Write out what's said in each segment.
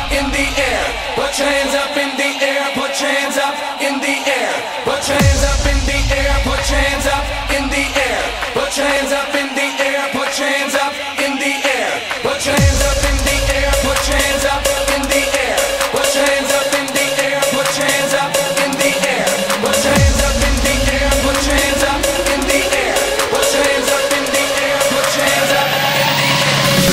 in the air. Put your hands up in the air. Put your hands up in the air. Put your hands up in the air. Put your hands up in the air. Put your hands up in the air. Put your hands up in the air. Put your hands up in the air. Put your hands up in the air. Put your hands up in the air. Put your hands up in the air. Put your hands up in the air. Put your hands up in the air. Put your hands up in the air. Put your hands up in the air.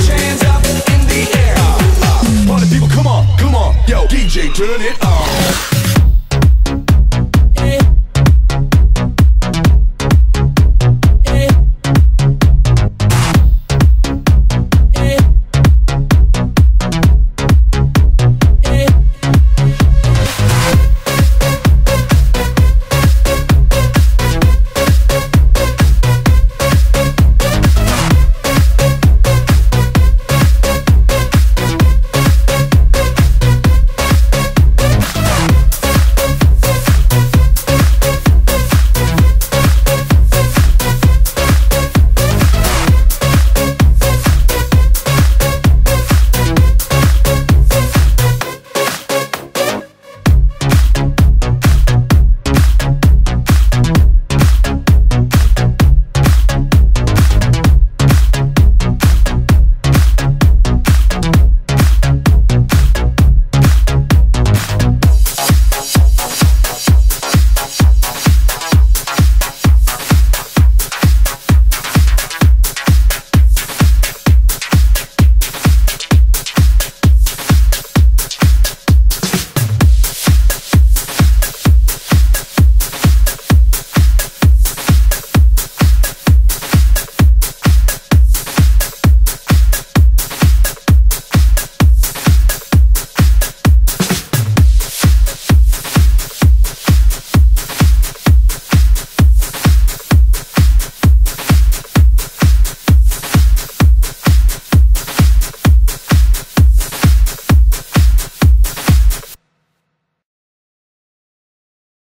Turn it on.